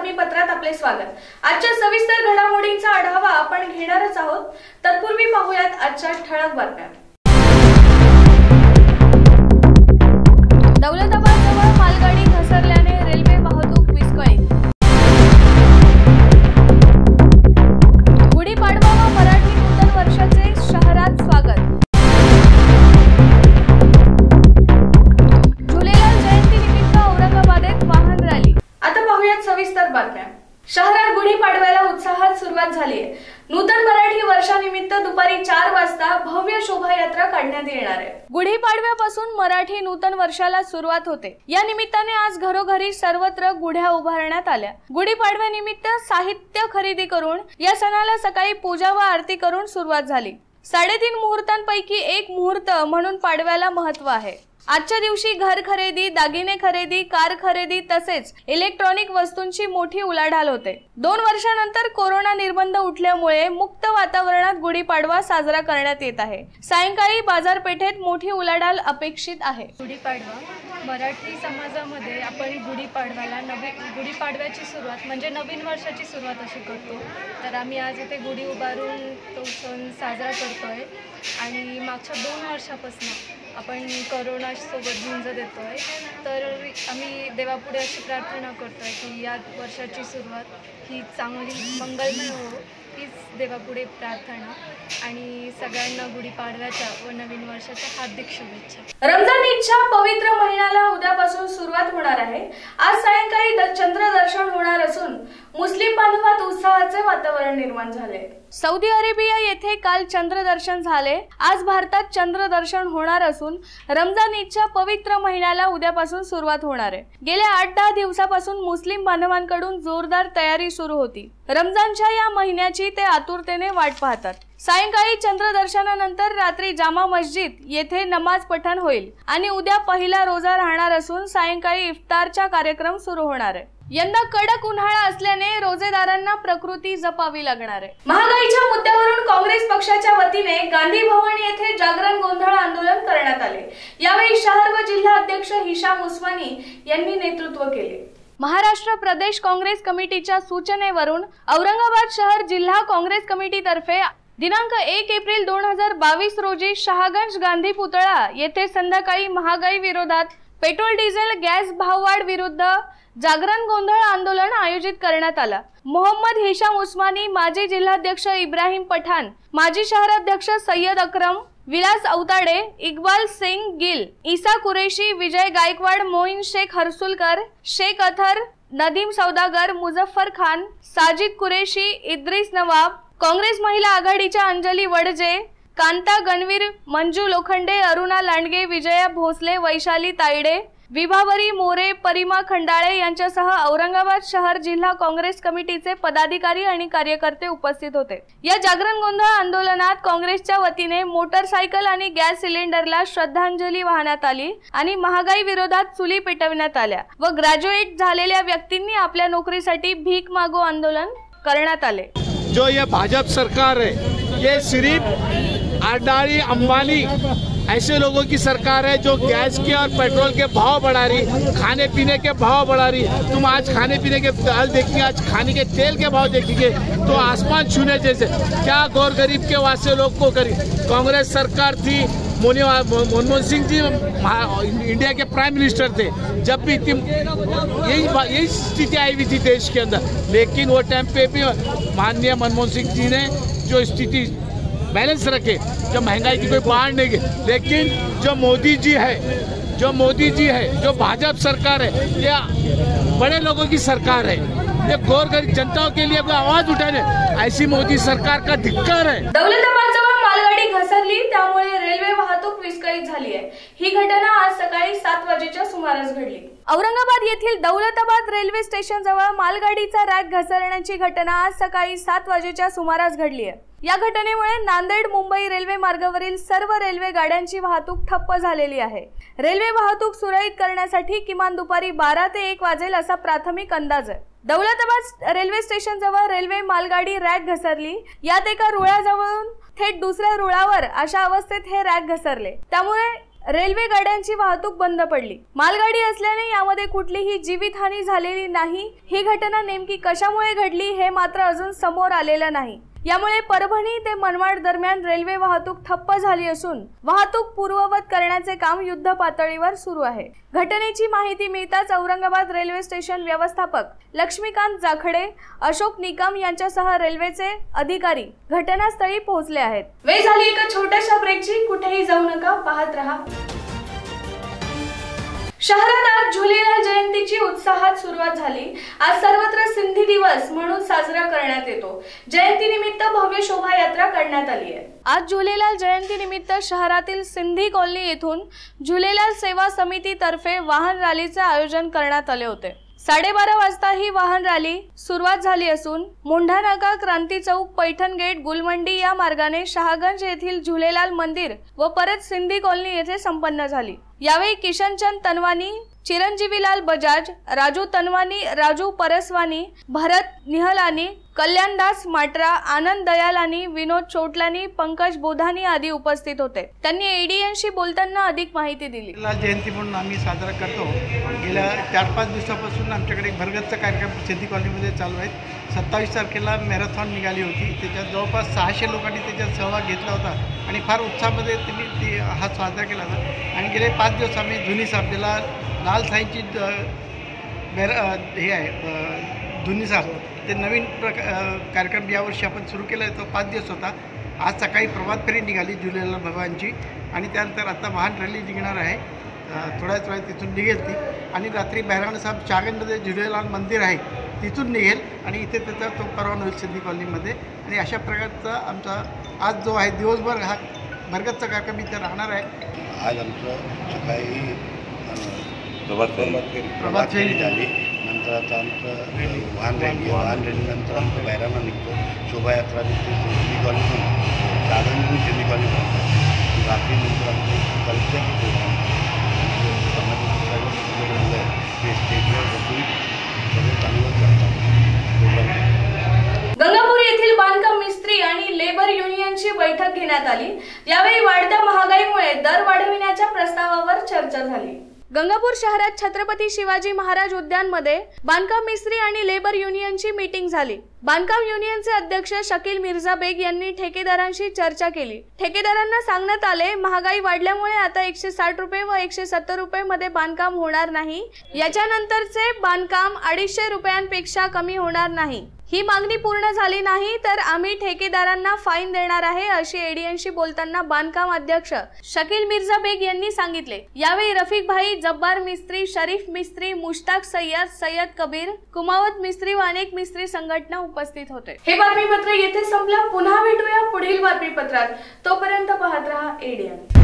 बातमीपत्रात आपले स्वागत। आजच्या सविस्तर घडामोडींचा आढावा आपण घेणारच आहोत। तत्पूर्वी पाहूयात आजच्या ठळक बातम्या। दौलताबादजवळ मालगाडी घसरल्याने रेल्वे वाहतूक विस्कळीत। गुढीपाडवा व मराठी नूतन वर्षाचे शहरात स्वागत। झुलेलाल जयंतीनिमित्त औरंगाबादेत वाहन रॅली। आता पाहूयात सविस्तर बातम्या। शहरात गुढीपाडव्याला उत्साहात सुरुवात झाली आहे। नूतन मराठी वर्षानिमित्त दुपारी 4 वाजता भव्य शोभायात्रा काढण्यात येणार आहे। गुढीपाडव्यापासून मराठी नूतन वर्षाला सुरुवात होते। या निमित्ताने आज घरोघरी सर्वत्र गुढ्या उभारण्यात आल्या। गुढीपाडव्यानिमित्त साहित्य खरेदी करून या सणाला सकाळी पूजा व आरती करून सुरुवात झाली। 3.5 मुहूर्तांपैकी एक मुहूर्त म्हणून पाडव्याला महत्त्व आहे। आजच्या दिवशी घर खरेदी, दागिने खरेदी, कार खरेदी तसेच इलेक्ट्रॉनिक वस्तूंची मोठी उलाढाल होते। 2 वर्षांनंतर कोरोना निर्बंध उठल्यामुळे मुक्त वातावरणात गुढीपाडवा साजरा करण्यात येत आहे। सायंकाळी बाजारपेठेत मोठी उलाढाल अपेक्षित आहे। गुढीपाडवा मराठी समाजामध्ये आपण गुढीपाडव्याला गुढीपाडव्याची सुरुवात म्हणजे नवीन वर्षाची सुरुवात अशी करतो। तर आम्ही आज इथे गुढी उभारून तो सण साजरा करतोय आणि मागच्या 2 वर्षापासून आपण कोरोनासोबत झुंज देतोय। तर आम्ही देवापुढे अशी प्रार्थना करतोय की या वर्षाची सुरुवात ही चांगली मंगलमय हो, हीच देवापुढे प्रार्थना आणि सगळ्यांना गुढीपाडव्याच्या व नवीन वर्षाच्या हार्दिक शुभेच्छा। रमजान ईदच्या पवित्र महिन्याला उद्यापासून सुरुवात होणार आहे। आज सायंकाळी चंद्रदर्शन होणार असून मुस्लिम बांधवात उत्साहाचे वातावरण निर्माण झाले। सौदी अरेबिया येथे काल चंद्रदर्शन झाले। आज भारतात चंद्रदर्शन होणार असून रमजान ईदच्या पवित्र महिन्याला उद्यापासून सुरुवात होणार आहे। गेल्या 8-10 दिवसापासून मुस्लिम बांधवांकडून जोरदार तयारी सुरू होती। रमजानच्या या महिन्याची ते आतुरतेने वाट पाहतात। सायंकाळी चंद्रदर्शनानंतर रात्री जामा मस्जिद येथे नमाज पठण होईल आणि उद्या पहिला रोजा राहणार असून सायंकाळी इफ्तारचा कार्यक्रम सुरू होणार आहे। यंदा कडक उन्हाळा असल्याने रोजेदारांना प्रकृती जपावी लागणार आहे। महागाईच्या मुद्द्यावरून काँग्रेस पक्षाच्या वतीने गांधी भवन येथे जागरण गोंधळ आंदोलन करण्यात आले। यावेळी शहर व जिल्हा अध्यक्ष हिशाम उस्मानी यांनी नेतृत्व केले। महाराष्ट्र प्रदेश काँग्रेस कमिटीच्या सूचनेवरून औरंगाबाद शहर जिल्हा काँग्रेस कमिटीतर्फे दिनांक 1 एप्रिल 2022 रोजी शहागंज गांधी पुतळा येथे संध्याकाळी महागाई विरोधात पेट्रोल डिझेल गॅस भाववाढ विरुद्ध जागरण गोंधळ आंदोलन आयोजित करण्यात आला। मोहम्मद हिशाम उस्मानी, माजी जिल्हाध्यक्ष इब्राहिम पठाण, माजी शहराध्यक्ष सय्यद अक्रम, विलास अवताडे, इकबाल सिंग गिल, ईसा कुरेशी, विजय गायकवाड, मोइन शेख हरसुलकर, शेख अथर, नदीम सौदागर, मुझफ्फर खान, साजिद कुरेशी, इद्रिस नवाब, काँग्रेस महिला आघाडीच्या अंजली वडजे, कांता गणवीर, मंजू लोखंडे, अरुणा लांडगे, विजया भोसले, वैशाली तायडे, विभावरी मोरे, परिमा खंडाळे यांच्यासह औरंगाबाद शहर जिल्हा काँग्रेस कमिटीचे पदाधिकारी आणि कार्यकर्ते उपस्थित होते। या जागरण गोंधळ आंदोलनात काँग्रेसच्या वतीने मोटरसायकल आणि गॅस सिलेंडरला श्रद्धांजली वाहण्यात आली आणि महागाई विरोधात चुली पेटविण्यात आल्या व ग्रॅज्युएट झालेल्या व्यक्तींनी आपल्या नोकरीसाठी भीक मागो आंदोलन करण्यात आले। जो ये भाजपा सरकार है ये सिर्फ अडानी अंबानी ऐसे लोगों की सरकार है जो गैस के और पेट्रोल के भाव बढ़ा रही, खाने पीने के भाव बढ़ा रही। तुम आज खाने पीने के दाल देखिए, आज खाने के तेल के भाव देखिए तो आसमान छूने जैसे। क्या गौर गरीब के वास्ते लोग को करी। कांग्रेस सरकार थी, मनमोहन सिंह जी इंडिया के प्राइम मिनिस्टर थे, जब भी यही स्थिति आई हुई थी देश के अंदर। लेकिन वो टाइम पे भी माननीय मनमोहन सिंह जी ने जो स्थिति बैलेंस रखे, जो महंगाई की कोई बाढ़ नहीं गई। लेकिन जो मोदी जी है, जो भाजपा सरकार है, ये बड़े लोगों की सरकार है, ये गौर गरीब जनताओं के लिए कोई आवाज उठाने, ऐसी मोदी सरकार का धिक्कार है। दौलताबादजवळ मालगाडी घसरली, त्यामुळे रेल्वे वाहतूक विस्कळीत झाली आहे। ही घटना आज सकाळी 7 वाजेच्या सुमारास घडली। औरंगाबाद येथील दौलताबाद रेल्वे स्टेशन जवळ मालगाडीचा रॅक घसरण्याची घटना आज सकाळी 7 वाजेच्या सुमारास घडली आहे। या घटनेमुळे नांदेड मुंबई रेल्वे मार्गावरील सर्व रेल्वे गाड्यांची वाहतूक ठप्प झालेली आहे। रेल्वे वाहतूक सुरळीत करण्यासाठी किमान दुपारी 12 ते 1 वाजेल असा प्राथमिक अंदाज आहे। दौलताबाद रेल्वे स्टेशन जवळ रेल्वे मालगाडी रॅक घसरली। यात एका रुळाजवळून थेट दुसऱ्या रुळावर अशा अवस्थेत हे रॅक घसरले। त्यामुळे रेल्वे गाड्यांची वाहतूक बंद पडली। मालगाडी असल्याने यामध्ये कुठलीही जीवितहानी झालेली नाही। ही घटना नेमकी कशामुळे घडली हे मात्र अजून समोर आलेलं नाही। यामुळे परभणी ते मनमाड दरम्यान रेल्वे वाहतूक ठप्प झाली असून वाहतूक पूर्ववत करण्याचे काम युद्ध पातळीवर सुरू आहे। घटनेची माहिती मिळताच औरंगाबाद रेल्वे स्टेशन व्यवस्थापक लक्ष्मीकांत जाखडे, अशोक निकम यांच्यासह रेल्वेचे अधिकारी घटनास्थळी पोहोचले आहेत। वेळ झाली एका छोट्याशा ब्रेकची, कुठेही जाऊ नका, पाहत रहा। शहरात आज झुलेलाल जयंतीची उत्साहात सुरुवात झाली। आज सर्वत्र सिंधी दिवस म्हणून साजरा करण्यात येतो। जयंतीनिमित्त भव्य शोभायात्रा काढण्यात आली आहे। आज झुलेलाल जयंतीनिमित्त शहरातील सिंधी कॉलनी येथून झुलेलाल सेवा समितीतर्फे वाहन रॅलीचे आयोजन करण्यात आले होते। 12:30 वाजता ही वाहन रॅली सुरुवात झाली असून मुंढा नाका, क्रांती चौक, पैठण गेट, गुलमंडी या मार्गाने शहागंज येथील झुलेलाल मंदिर व परत सिंधी कॉलनी येथे संपन्न झाली। यावेळी किशनचंद तनवानी, चिरंजीवीलाल बजाज, राजू तनवानी, राजू परसवानी, भरत निहलानी, कल्याणदास माटरा, आनंद दयालानी, विनोद चोटलानी, पंकज बोधानी आदी उपस्थित होते। त्यांनी एडीएनशी बोलताना अधिक माहिती दिली। झुलेलाल जयंती म्हणून आम्ही साजरा करतो। गेल्या 4-5 दिवसापासून आमच्याकडे भरगतचा कार्यक्रम सिंधी कॉलनीमध्ये चालू आहे। 27 तारखेला मॅरेथॉन निघाली होती, त्याच्यात जवळपास 600 लोकांनी त्याच्यात सहभाग घेतला होता आणि फार उत्साहामध्ये त्यांनी हा साजरा केला होता। आणि गेले 5 दिवस आम्ही जुनी साहेबला लाल साईंची हे आहे जुनी साहेब ते नवीन कार्यक्रम यावर्षी आपण सुरू केला आहे। तो 5 दिवस होता। आज सकाळी प्रभात फेरी निघाली झुलेलाल भगवानची आणि त्यानंतर आता वाहन रॅली निघणार आहे। थोड्याच वेळात तिथून निघेल ती आणि रात्री बहिराण साहेब शागनमध्ये झुलेलाल मंदिर आहे तिथून निघेल आणि इथे त्याचा तो परवान होईल सिंधी कॉलनीमध्ये। आणि अशा प्रकारचा आमचा आज जो आहे दिवसभर हा भरगतचा कार्यक्रम इथे राहणार आहे। आज आमचं सकाळी प्रभात फेरी झाली, नंतर आता आमचं वाहन रॅलीनंतर आमचं बहिराणा निघतो, शोभायात्रा निघते सिंधी कॉलनीतून शागंज सिंधी कॉलनीपर्यंत। रात्रीनंतर आमचं कल्चर प्रोग्राम समाजाचे सर्व मुलं आहेत ते स्टेजवर बसून सगळे चांगलं करतात प्रोग्राम। गंगापूर येथील बांधकाम मिस्त्री आणि लेबर युनियनची बैठक घेण्यात आली। यावेळी वाढत्या महागाईमुळे दर वाढविण्याच्या प्रस्तावावर चर्चा झाली। गंगापूर शहरात छत्रपती शिवाजी महाराज उद्यानमध्ये बांधकाम मिस्त्री आणि लेबर युनियनची मीटिंग झाली। बांधकाम युनियनचे अध्यक्ष शकील मिर्झा बेग यांनी ठेकेदारांशी चर्चा केली। ठेकेदारांना सांगण्यात आले, महागाई वाढल्यामुळे आता 160 रुपये व 170 रुपये मध्ये बांधकाम होणार नाही। याच्यानंतरचे बांधकाम 250 रुपयांपेक्षा कमी होणार नाही। ही मागणी पूर्ण झाली नाही तर आम्ही ठेकेदारांना फाईन देणार आहे, अशी एडीएनशी बोलताना बांधकाम अध्यक्ष शकील मिर्झा बेग यांनी सांगितले। यावेळी रफिक भाई, जब्बार मिस्त्री, शरीफ मिस्त्री, मुश्ताक सय्यद, सय्यद कबीर, कुमावत मिस्त्री व अनेक मिस्त्री संघटना उपस्थित होते। हे बातमीपत्र येथे संपलं। पुन्हा भेटूया पुढील बातमीपत्रात। तोपर्यंत पाहत रहा एडीएन।